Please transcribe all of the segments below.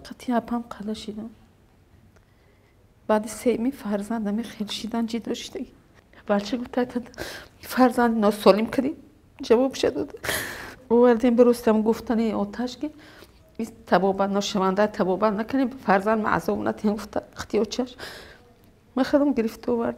خطی اپم قلا شدم. بعد سیمی فرزندم خیلی شدن جدا شده. بچه گفت فرزند ناسالم کردی جواب شد. آوردیم برستم گفتن آتش که تبابت نشونده تبابت نکنیم فرزند معذاب نتیم گفت خطی آتش. من خودم گرفت آورد.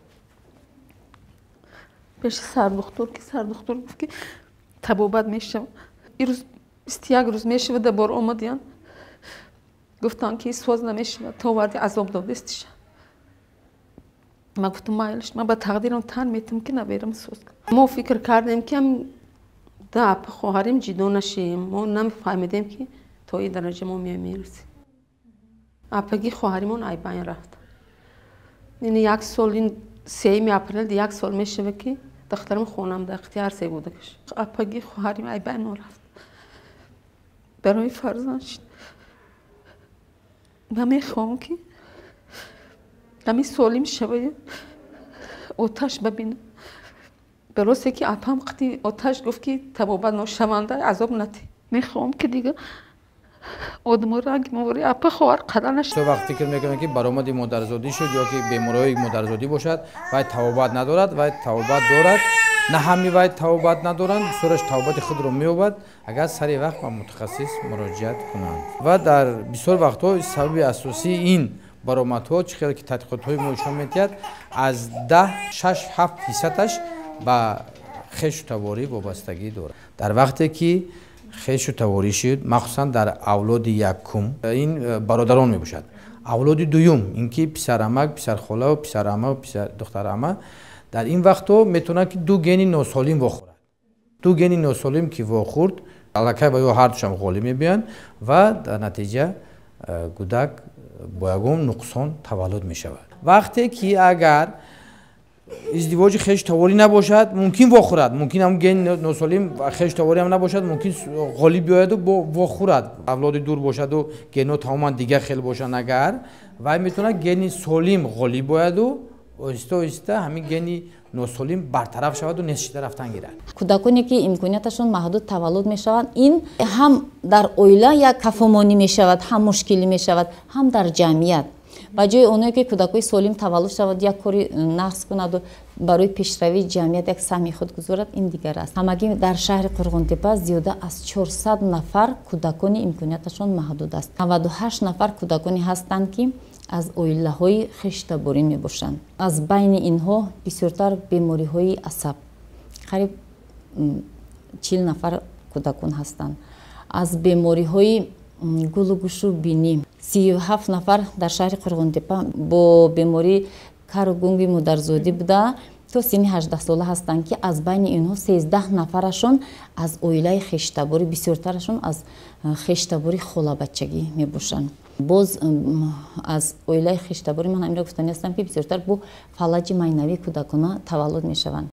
پیش سر دکتر گفت که تبابت میشه. این روز 21 روز میشه و دوباره آمدین. گفتن که سوز نمیشه تا وردی عذاب دادستش. من گفتم مایلش من با تقدیرم تن میتونم که نبرم سوز. ما فکر کردیم که هم داپ خواهریم جدا نشیم. ما نمیفهمیدیم که تا این درجه ما میرسیم. اپگی خواهریمون ای بین رفت. این یک سال این 3 اپریل 1 سال میشه که دخترم خونم در اختیار سی بوده کش. اپگی خواهریم ای بین رفت. برای فرزند شد. نمیخوام که نمی سالم شوی آتش ببینم. براستی که اپم وقتی آتش گفت که تبابت نشونده عذاب نتی. میخوام که دیگه آدم را موری اپ خواهر قدر نشد. تو وقت فکر میکنم که برآمد مادرزادی شد یا که بیماری مادرزادی باشد و تبابت ندارد و تبابت دارد. نه همه وای توبت ندارند سرش توبت خود رو می‌یابد اگر سری وقت با متخصص مراجعت کنند و در بسیار وقت‌ها سبب اساسی این برآمدها چقدر که تحقیقات‌های ما نشان می‌دهد از 10-6-7% با خش و تواری وابستگی دارد. در وقتی که خش و تواری شد مخصوصا در اولاد یکم این برادران میباشد. اولاد دوم اینکه پسرعمه، پسرخاله و پسرعمه و پسر دخترعمه در این وقتا میتونه که دو گن ناسالم واخورد. دو گن ناسالم که واخورد الکی با هر دوشم غالی میبین و در نتیجه کودک با یگم نقصان تولد میشود. وقتی که اگر ازدواج خش تواری نباشد ممکن واخورد، ممکن هم گن ناسالم خش تواری هم نباشد ممکن غالی بیاید و واخورد. اولاد دور باشد و گنا تماما دیگه خیلی باشن اگر و میتونه گن سالم غالی بیاید و آهسته آهسته همین گنی ناسالم برطرف شود و نشیده رفتن گیرد. کودکانی که امکانیتشون محدود تولد می شوند این هم در اویله یک کفامانی می شود هم مشکلی می شود هم در جمعیت. با جای اونایی که کودکای سالم تولد شود یک کاری نقص کند و برای پیشروی جمعیت یک سهمی خود گذارد این دیگر است. همگی در شهر قرغن‌تپه زیاده از 400 نفر کودکانی امکانیتشون محدود است. 98 نفر کودکانی هستند که از اویله های خشتباری می باشند. از بین اینها بسیارتر بیماری های عصب قریب 40 نفر کودکان هستند. از بیماری های گل و گوش و بینی 37 نفر در شهر قرغن‌تپه با بیماری کر و گنگ مادرزادی بوده تا سن 18 ساله هستند که از بین اینها 13 نفرشون از اویله خشتباری بسیارترشون از خشتباری خاله بچگی می باشند. باز از اویله خشتباری من امروز گفتنی هستم که بسیارتر با فلج معنوی کودکان تولد می شوند.